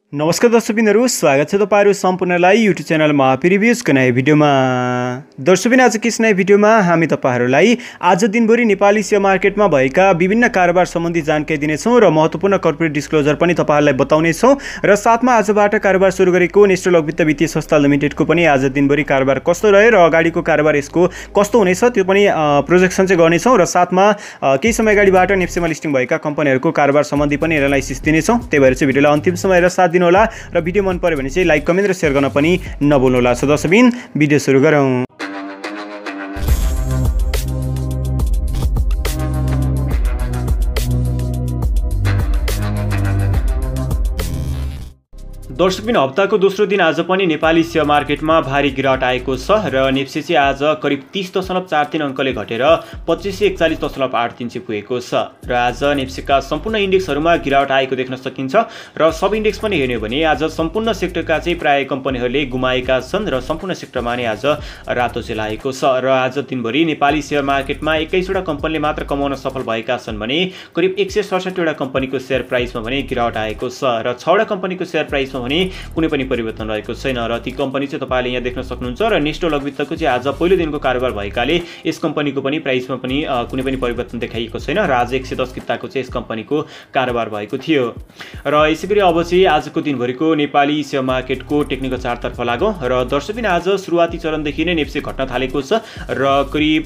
नमस्कार दर्शकबिनहरु, स्वागत छ तपाईहरु सम्पूर्णलाई युट्युब च्यानल महापी रिभ्युजको नयाँ भिडियोमा। दर्शकबिन, आजको यस नयाँ भिडियोमा हामी तपाईहरुलाई आज दिनभरि नेपाली शेयर मार्केटमा भएका विभिन्न कारोबार सम्बन्धी जानकारी दिनेछौं र महत्त्वपूर्ण कर्पोरेट डिस्क्लोजर पनि तपाईहरुलाई बताउने छौं र साथमा आजबाट कारोबार सुरु गरेको नेशनल लघु वित्तीय संस्था लिमिटेडको पनि आज दिनभरि कारोबार कस्तो रह्यो र अगाडिको कारोबार यसको कस्तो हुनेछ त्यो पनि प्रोजेक्सन चाहिँ गर्नेछौं र साथमा केही समय अगाडिबाट नेप्सेमा लिस्टिङ भएका कम्पनीहरुको कारोबार सम्बन्धी पनि एनालाइसिस दिनेछौं। त्यही भएर चाहिँ भिडियोलाई अन्तिम समय र साथ होला र भिडियो मन पर्यो भने चाहिँ लाइक, कमेन्ट र शेयर गर्न पनि नभुल्नुहोला। सो दर्शकबिन, भिडियो सुरु गरौँ। दर्शकबिन, हप्ताको दोस्रो दिन आज पनि नेपाली शेयर मार्केटमा भारी गिरावट आएको छ र नेप्से चाहिँ आज करिब 30.43 अङ्कले घटेर 2541.83 चाहिँ पुगेको छ र आज नेप्सेका सम्पूर्ण इन्डेक्सहरुमा गिरावट आएको देख्न सकिन्छ र सब इन्डेक्स पनि हेर्ने हो भने आज सम्पूर्ण सेक्टरका चाहिँ प्राय कम्पनीहरूले गुमाएका छन् र सम्पूर्ण सेक्टरमा नै आज रातो चाहिँ लागेको छ र आज दिनभरि नेपाली शेयर मार्केटमा 21 वटा कम्पनीले मात्र कमाउन सफल भएका छन् भने करिब 167 वटा कम्पनीको शेयर प्राइसमा पनि गिरावट आएको छ र 6 वटा कम्पनीको शेयर प्राइसमा कुनै पनि परिवर्तन रहेको छैन र ती कम्पनी चाहिँ तपाईले यहाँ देख्न सक्नुहुन्छ र नेस्टो लघु वित्तको चाहिँ आज पहिलो दिनको कारोबार भएकाले यस कम्पनीको पनि प्राइसमा पनि कुनै पनि परिवर्तन देखाइएको छैन र आज 110 किताको चाहिँ यस कम्पनीको कारोबार भएको थियो र यसैगरी अब चाहिँ आजको दिनभरिको नेपाली शेयर मार्केटको टेक्निकल चार्टतर्फ लागौं र दर्शकबिन, आज सुरुवाती चरणदेखि नै नेप्से घट्न थालेको छ र करिब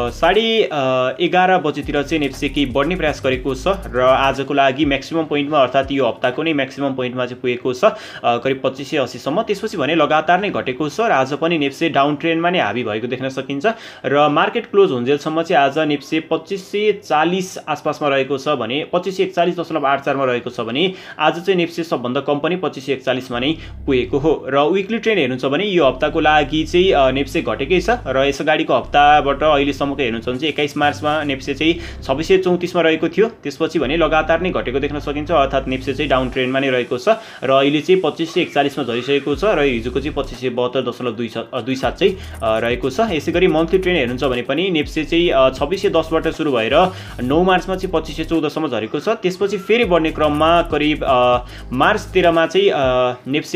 11:30 बजेतिर चाहिँ नेप्से केही बढ्ने प्रयास गरेको छ र आजको लागि म्याक्सिमम पोइन्टमा अर्थात् यो हप्ताको नै म्याक्सिमम पोइन्टमा चाहिँ पुगेको छ करिब 2580 सम्म। त्यसपछि भने लगातार नै घटेको छ र आज पनि नेप्से डाउन ट्रेन्डमा नै हावी भएको देख्न सकिन्छ र मार्केट क्लोज हुन्जेलसम्म चाहिँ आज नेप्से 2540 आसपासमा रहेको छ भने 2541.84 मा रहेको छ भने आज चाहिँ नेप्से सबभन्दा कम पनि 2541 मा नै पुगेको हो र विकली ट्रेन्ड हेर्नुहुन्छ भने यो हप्ताको लागि चाहिँ नेप्से घटेकै छ र यसअगाडिको हप्ताबाट अहिलेसम्मको हेर्नुहुन्छ भने चाहिँ 21 मार्चमा नेप्से चाहिँ 2634 मा रहेको थियो। त्यसपछि भने लगातार नै घटेको देख्न सकिन्छ अर्थात् नेप्से चाहिँ डाउन ट्रेन्डमा नै रहेको छ र अहिले चाहिँ 2541 मा झरिसकेको छ र हिजोको चाहिँ 2572.27 चाहिँ रहेको छ। यसैगरी मन्थली ट्रेन्ड हेर्नुहुन्छ भने पनि नेप्से चाहिँ 2610 बाट सुरु भएर 9 मार्चमा चाहिँ 2514 सम्म झरेको छ। त्यसपछि फेरि बढ्ने क्रममा करिब मार्च 13 मा चाहिँ नेप्से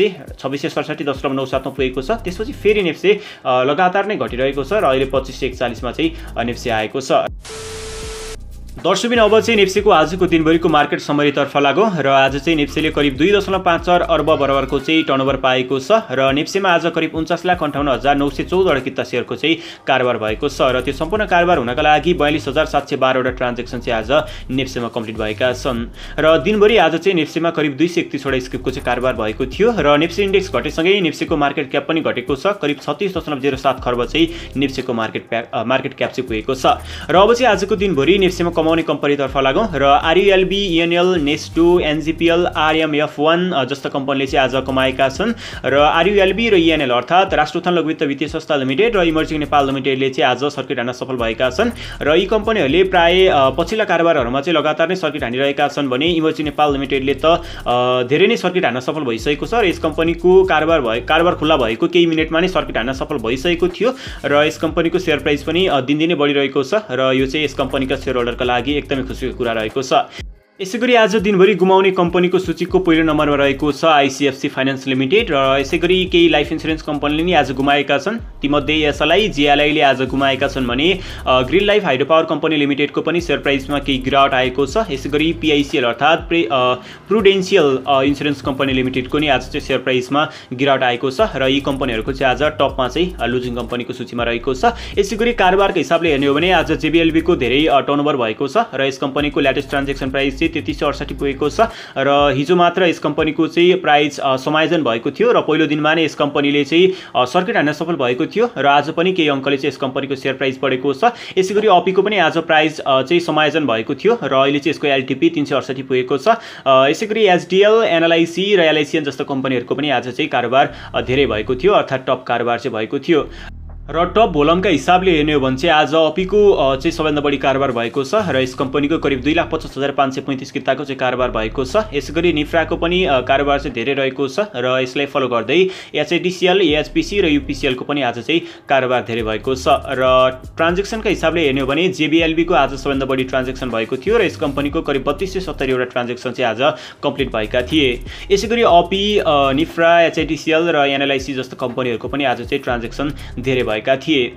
2667.97 मा पुगेको छ। त्यसपछि फेरि नेप्से लगातार नै घटिरहेको छ र अहिले 2541 मा चाहिँ नेप्से आएको छ। दर्शकबिन, अब चाहिँ नेप्सेको आजको दिनभरिको मार्केट समरीतर्फ लागौं र आज चाहिँ नेप्सेले करिब 2.54 अर्ब बराबरको चाहिँ टर्नओभर पाएको छ र नेप्सेमा आज करिब 49,58,914 वटा किता शेयरको चाहिँ कारोबार भएको छ र त्यो सम्पूर्ण कारोबार हुनका लागि 42,712 वटा ट्रान्ज्याक्सन चाहिँ आज नेप्सेमा कम्प्लिट भएका छन् र दिनभरि आज चाहिँ नेप्सेमा करिब 231 वटा स्क्रिपको चाहिँ कारोबार भएको थियो र नेप्से इन्डेक्स घटेसँगै नेप्सेको मार्केट क्याप पनि घटेको छ। करिब 36.07 खर्ब चाहिँ नेप्सेको मार्केट क्याप चाहिँ पुगेको छ र अब चाहिँ आजको दिनभरि नेप्सेमा कमाउने कम्पनीतर्फ लागौं र आरयुएलबी, इएनएल, नेस्टो, एनजीपीएल, आरएमएफ1 जस्ता कम्पनीले चाहिँ आज कमाएका छन् र आरयुएलबी र इएनएल अर्थात् राष्ट्र उत्थान लघु वित्तीय संस्था लिमिटेड र इमर्जिङ नेपाल लिमिटेडले चाहिँ आज सर्किट हान्न सफल भएका छन् र यी कम्पनीहरूले प्राय पछिल्ला कारोबारहरूमा चाहिँ लगातार नै सर्किट हानिरहेका छन् भने इमर्जिङ नेपाल लिमिटेडले त धेरै नै सर्किट हान्न सफल भइसकेको छ र यस कम्पनीको कारोबार खुल्ला भएको केही मिनेटमा नै सर्किट हान्न सफल भइसकेको थियो र यस कम्पनीको शेयर प्राइस पनि दिनदिनै बढिरहेको छ र यो चाहिँ यस कम्पनीका शेयर होल्डरका लागि एकदमै खुसीको कुरा रहेको छ। यसैगरी आज दिनभरि गुमाउने कम्पनीको सूचीको पहिलो नम्बरमा रहेको छ आइसिएफसी फाइनान्स लिमिटेड र यसैगरी केही लाइफ इन्स्योरेन्स कम्पनीले नि आज गुमाएका छन्। तीमध्ये एसएलआई, जेएलआईले आज गुमाएका छन् भने green life hydro power company लिमिटेडको पनि शेयर प्राइसमा केही गिरावट आएको छ। यसैगरी पिआइसिएल अर्थात् प्रुडेन्शियल इन्स्योरेन्स कम्पनी लिमिटेडको नि आज चाहिँ शेयर प्राइसमा गिरावट आएको छ र यी कम्पनीहरूको चाहिँ आज टपमा चाहिँ लुजिङ कम्पनीको सूचीमा रहेको छ। यसैगरी कारोबारको हिसाबले हेर्ने हो भने आज जेबीएलबीको धेरै टर्नओभर भएको छ र यस कम्पनीको लेटेस्ट ट्रान्ज्याक्सन प्राइस 3368 पुगेको छ र हिजो मात्र यस कम्पनीको चाहिँ प्राइस समायोजन भएको थियो र पहिलो दिनमा नै यस कम्पनीले चाहिँ सर्किट हान्न सफल भएको थियो र आज पनि केही अङ्कले चाहिँ यस कम्पनीको शेयर प्राइस बढेको छ। यसैगरी अपीको पनि आज प्राइस चाहिँ समायोजन भएको थियो र अहिले चाहिँ यसको एलटीपी 368 पुगेको छ। यसैगरी एचडीएल, एनएलआईसी र एलआईसीएन जस्ता कम्पनीहरूको पनि आज चाहिँ कारोबार धेरै भएको थियो अर्थात् टप कारोबार चाहिँ भएको थियो। र टप भोलमका हिसाबले हेर्ने हो भने चाहिँ आज अपीको चाहिँ सबैभन्दा बढी कारोबार भएको छ र यस कम्पनीको करिब 2,50,535 किताको चाहिँ कारोबार भएको छ। यसैगरी निफ्राको पनि कारोबार चाहिँ धेरै रहेको छ र यसलाई फलो गर्दै एचआइडिसिएल, एएचपिसी र युपिसिएलको पनि आज चाहिँ कारोबार धेरै भएको छ। र ट्रान्जेक्सनका हिसाबले हेर्ने हो भने जेबिएलबीको आज सबैभन्दा बढी ट्रान्जेक्सन भएको थियो र यस कम्पनीको करिब 3270 वटा ट्रान्जेक्सन चाहिँ आज कम्प्लिट भएका थिए। यसैगरी अपी, निफ्रा, एचआइडिसिएल र एनएलआइसी जस्तो कम्पनीहरूको पनि आज चाहिँ ट्रान्जेक्सन धेरै भएका थिए।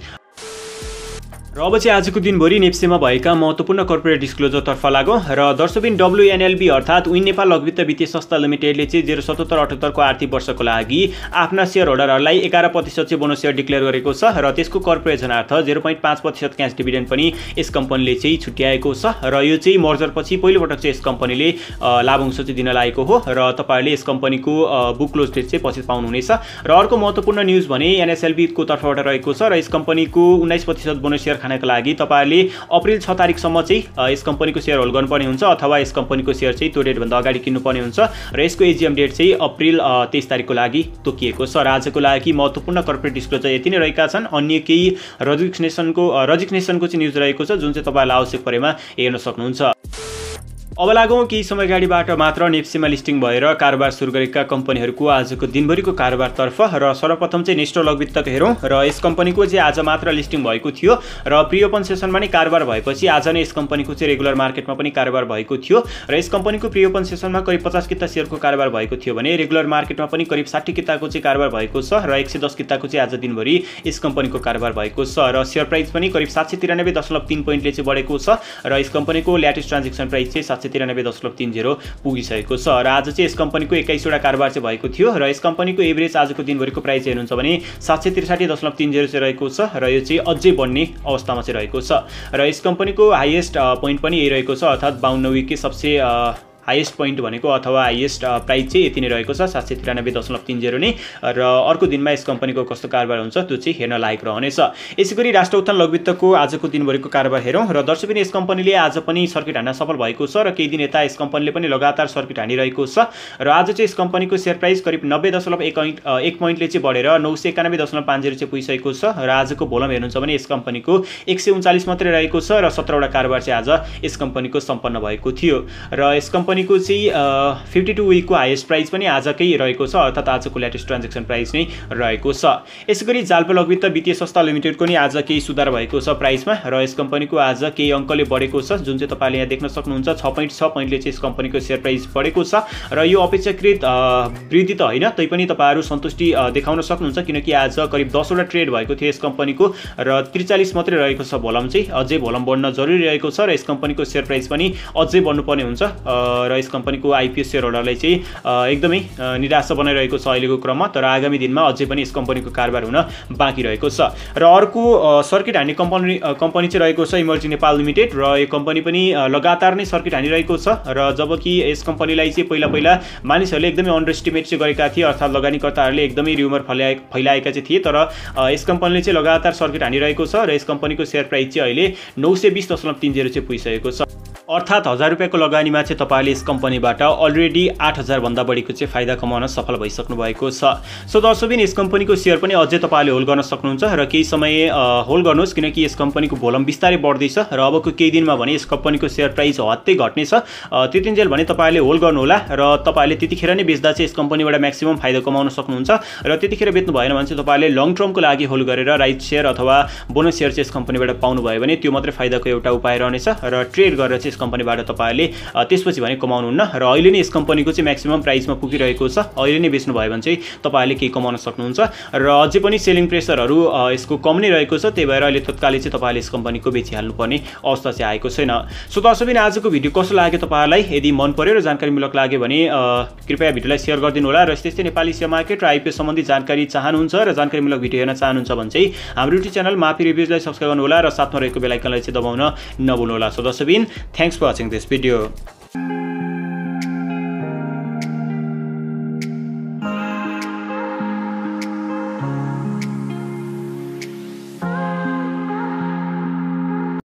र अब चाहिँ आजको दिनभरि नेप्सेमा भएका महत्त्वपूर्ण कर्पोरेट डिस्क्लोजरतर्फ लागौँ र दर्शकबिन WNLB अर्थात् विन नेपाल लघुवित्त वित्तीय संस्था लिमिटेडले चाहिँ 077-78 को आर्थिक वर्षको लागि आफ्ना सेयर होल्डरहरूलाई 11% चाहिँ बोनस सेयर डिक्लेयर गरेको छ र त्यसको कर्पोरेसनार्थ 0.5% क्यास डिभिडेन्ड पनि यस कम्पनीले चाहिँ छुट्याएको छ र यो चाहिँ मर्जरपछि पहिलोपटक चाहिँ यस कम्पनीले लाभांश चाहिँ दिन लागेको हो र तपाईहरुले यस कम्पनीको बुक क्लोज डेट चाहिँ पछि पाउनुहुनेछ। र अर्को महत्त्वपूर्ण न्यूज भने एनएसएलबी को तर्फबाट रहेको छ र यस कम्पनीको 19% बोनस सेयर खानका लागि तपाईहरुले अप्रिल 6 तारिखसम्म चाहिँ यस कम्पनीको सेयर होल्ड गर्नुपर्ने हुन्छ अथवा यस कम्पनीको सेयर चाहिँ त्यो डेटभन्दा अगाडि किन्नुपर्ने हुन्छ र यसको एजीएम डेट चाहिँ अप्रिल 23 तारिखको लागि तोकिएको छ। र आजको लागि महत्त्वपूर्ण कर्पोरेट डिस्क्लोजर यति नै रहेका छन्। अन्य केही रजिस्ट्रेसनको चाहिँ न्यूज रहेको छ जुन चाहिँ तपाईहरुलाई आवश्यक परेमा हेर्न सक्नुहुन्छ। अब लागौँ केही समय अगाडिबाट मात्र नेप्सेमा लिस्टिङ भएर कारोबार सुरु गरेका कम्पनीहरूको आजको दिनभरिको कारोबारतर्फ। र सर्वप्रथम चाहिँ नेस्टो लघुवित्तको हेरौँ र यस कम्पनीको चाहिँ आज मात्र लिस्टिङ भएको थियो र प्री ओपन सेसनमा नै कारोबार भएपछि आज नै यस कम्पनीको चाहिँ रेगुलर मार्केटमा पनि कारोबार भएको थियो र यस कम्पनीको प्री ओपन सेसनमा करिब 50 किता सेयरको कारोबार भएको थियो भने रेगुलर मार्केटमा पनि करिब 60 किताको चाहिँ कारोबार भएको छ र 110 किताको चाहिँ आज दिनभरि यस कम्पनीको कारोबार भएको छ र सेयर प्राइस पनि करिब 793.3 पोइन्टले चाहिँ बढेको छ र यस कम्पनीको लेटेस्ट ट्रान्जेक्सन प्राइस चाहिँ 793.30 पुगिसकेको छ र आज चाहिँ यस कम्पनीको 21 वटा कारोबार चाहिँ भएको थियो र यस कम्पनीको एभरेज आजको दिनभरिको प्राइस हेर्नुहुन्छ भने 763.30 चाहिँ रहेको छ र यो चाहिँ अझै बढ्ने अवस्थामा चाहिँ रहेको छ र यस कम्पनीको हाईएस्ट पोइन्ट पनि यही रहेको छ अर्थात् 52 विककै सबसे हाईएस्ट पोइन्ट भनेको अथवा हाईएस्ट प्राइस चाहिँ यति नै रहेको छ 793.30 नै र अर्को दिनमा यस कम्पनीको कस्तो कारोबार हुन्छ त्यो चाहिँ हेर्न लायक रहनेछ। यसैगरी राष्ट्र उत्थान लघुवित्तको आजको दिनभरिको कारोबार हेरौँ र दर्शकबिन यस कम्पनीले आज पनि सर्किट हान्न सफल भएको छ र केही दिन यता यस कम्पनीले पनि लगातार सर्किट हानिरहेको छ र आज चाहिँ यस कम्पनीको सेयर प्राइस करिब 90.1 पोइन्टले चाहिँ बढेर 991.50 चाहिँ पुगिसकेको छ र आजको भोलम हेर्नुहुन्छ भने यस कम्पनीको 139 मात्रै रहेको छ र 17 वटा कारोबार चाहिँ आज यस कम्पनीको सम्पन्न भएको थियो र यस कम्पनीको चाहिँ 52 विकको हाईएस्ट प्राइस पनि आजकै रहेको छ अर्थात् आजको लेटेस्ट ट्रान्जेक्सन प्राइस नै रहेको छ। यसैगरी जाल्पा लघुवित्त वित्तीय संस्था लिमिटेडको नि आज केही सुधार भएको छ प्राइसमा र यस कम्पनीको आज केही अङ्कले बढेको छ जुन चाहिँ तपाईले यहाँ देख्न सक्नुहुन्छ 6.6 पोइन्टले चाहिँ यस कम्पनीको सेयर प्राइस बढेको छ र यो अपेक्षाकृत वृद्धि त होइन तैपनि तपाईहरु सन्तुष्टि देखाउन सक्नुहुन्छ किनकि आज करिब 10 वटा ट्रेड भएको थियो यस कम्पनीको र 43 मात्रै रहेको छ भोलम चाहिँ अझै भोलम बढ्न जरुरी रहेको छ र यस कम्पनीको सेयर प्राइस पनि अझै बढ्नुपर्ने हुन्छ र यस कम्पनीको आइपिओ सेयर होल्डरलाई चाहिँ एकदमै निराशा बनाइरहेको छ अहिलेको क्रममा तर आगामी दिनमा अझै पनि यस कम्पनीको कारोबार हुन बाँकी रहेको छ। र अर्को सर्किट हान्ने कम्पनी चाहिँ रहेको छ इमर्जिङ नेपाल लिमिटेड र यो कम्पनी पनि लगातार नै सर्किट हानिरहेको छ र जबकि यस कम्पनीलाई चाहिँ पहिला मानिसहरूले एकदमै अन्डर एस्टिमेट चाहिँ गरेका थिए अर्थात् लगानीकर्ताहरूले एकदमै र्युमर फैलाएका चाहिँ थिए तर यस कम्पनीले चाहिँ लगातार सर्किट हानिरहेको छ र यस कम्पनीको सेयर प्राइस चाहिँ अहिले 920.30 चाहिँ पुगिसकेको छ अर्थात् 1000 रुपैयाँको लगानीमा चाहिँ तपाईले यस कम्पनीबाट अलरेडी 8000 भन्दा बढीको चाहिँ फाइदा कमाउन सफल भइसक्नु भएको छ। सो दर्शकबिन यस कम्पनीको सेयर पनि अझै तपाईले होल्ड गर्न सक्नुहुन्छ र केही समय होल्ड गर्नुहोस् किनकि यस कम्पनीको भोलम बिस्तारै बढ्दैछ र अबको केही दिनमा भने यस कम्पनीको सेयर प्राइस हत्तै घट्नेछ त्यतिन्जेल भने तपाईले होल्ड गर्नु होला र तपाईले त्यतिखेर नै बेच्दा चाहिँ यस कम्पनीबाट म्याक्सिमम फाइदा कमाउन सक्नुहुन्छ र त्यतिखेर बेच्नु भएन भने चाहिँ तपाईले लङ टर्मको लागि होल्ड गरेर राइट सेयर अथवा बोनस सेयर चाहिँ यस कम्पनीबाट पाउनु भयो भने त्यो मात्रै फाइदाको एउटा उपाय रहनेछ र ट्रेड गरेर चाहिँ कम्पनीबाट तपाईले त्यसपछि भने कमाउनुहुन्न र अहिले नै यस कम्पनीको चाहिँ म्याक्सिमम प्राइसमा पुगिरहेको छ अहिले नै बेच्नु भयो भने चाहिँ तपाईले केही कमाउन सक्नुहुन्छ र अझै पनि सेलिङ प्रेसरहरू यसको कम नै रहेको छ त्यही भएर अहिले तत्कालै चाहिँ तपाईले यस कम्पनीको बेचिहाल्नु पर्ने अवस्था चाहिँ आएको छैन। सो दर्शकबिन आजको भिडियो कस्तो लाग्यो तपाईहरुलाई यदि मन पर्यो र जानकारीमूलक लाग्यो भने कृपया भिडियोलाई शेयर गरिदिनु होला र यस्तै नेपाली शेयर मार्केट र आइपिओ सम्बन्धी जानकारी चाहनुहुन्छ र जानकारीमूलक भिडियो हेर्न चाहनुहुन्छ भने चाहिँ हाम्रो युट्युब च्यानल माफी रिभ्युजलाई सब्स्क्राइब गर्नु होला र साथमा रहेको बेल आइकनलाई चाहिँ दबाउन नभुल्नु होला। सो दर्शकबिन thanks for watching this video.